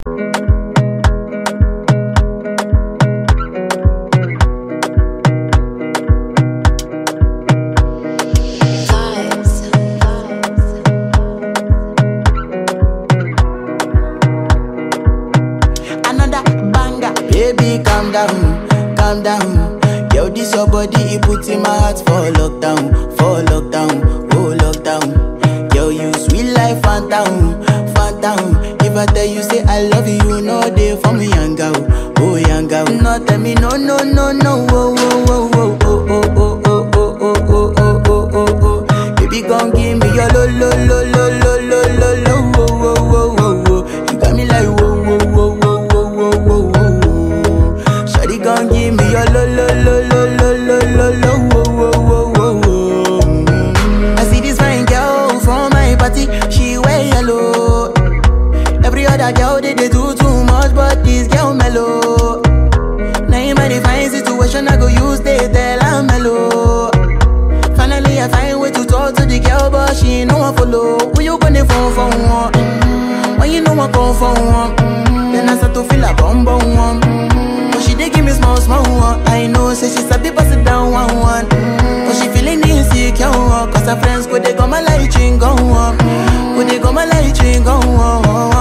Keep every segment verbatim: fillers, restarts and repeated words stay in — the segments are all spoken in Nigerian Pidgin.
Calm down, yo, this your body, it puts in my heart for lockdown, for lockdown, oh lockdown. Yo, you sweet life, phantom, phantom. If I tell you say I love you, you know they for me, yanga, oh yanga. No tell me no, no, no, no, oh, oh, oh, oh, oh, oh, oh, oh, oh, oh, oh, oh, oh, oh. Baby, gon' give me your lo, lo, lo, lo, lo, lo, lo, lo, oh, oh, oh, oh, oh. You got me like whoa, whoa, whoa, whoa, whoa, whoa, whoa. Shawty gon' give me your lo, lo, lo, lo, lo, lo, lo, lo, oh, oh, oh, oh, oh. I see this fine girl from my party, she wear yellow. Every other girl they, they do too much, but this girl mellow. Naim I, fine situation, I go use they tell I'm mellow. Finally I find way to talk to the girl, but she ain't no one follow. Who you gonna phone for one? Mm-hmm. When you know I come for one, mm-hmm. Then I start to feel a bum bum one. Mm-hmm. But she dey give me small small one. I know say she sabi pass it down one one. Mm-hmm. But she feeling insecure, cause her friends go they go my light ring go on. Go they go my light ring go on.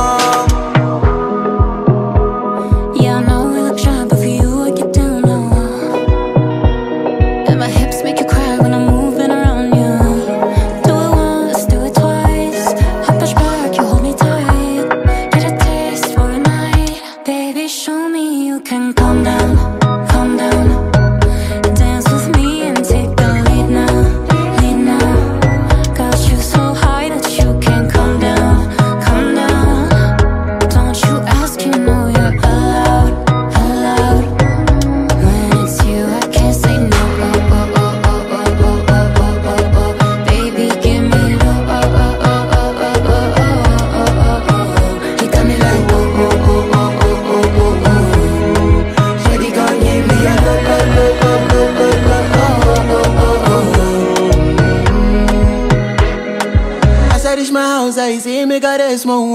I say make her rest more.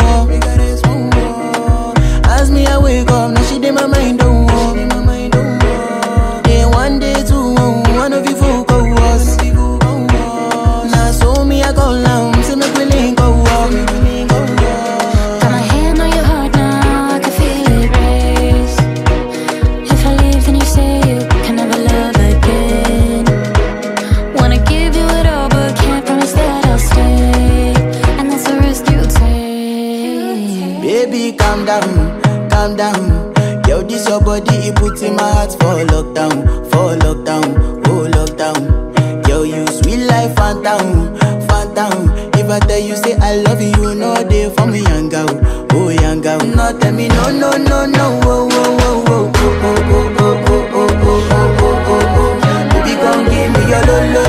As me I wake up, now she did my mind don't walk. Day one, day two, one of you folk go us. Now so me I go down, say make we link go walk. Got my hand on your heart now, I can feel it race. If I leave then you say you can never love again. Wanna give you it all but can't promise that I'll stay. Baby, calm down, calm down. Yo, this your body, it puts in my heart for lockdown, for lockdown, oh lockdown. Yo, you sweet life, phantom, phantom. If I tell you say I love you, you know they for me, young girl, oh young girl. No, tell me no, no, no, no, oh, oh, oh, oh, oh, oh, oh, oh, oh, oh, oh, oh, oh. Baby, come give me your lo, lo,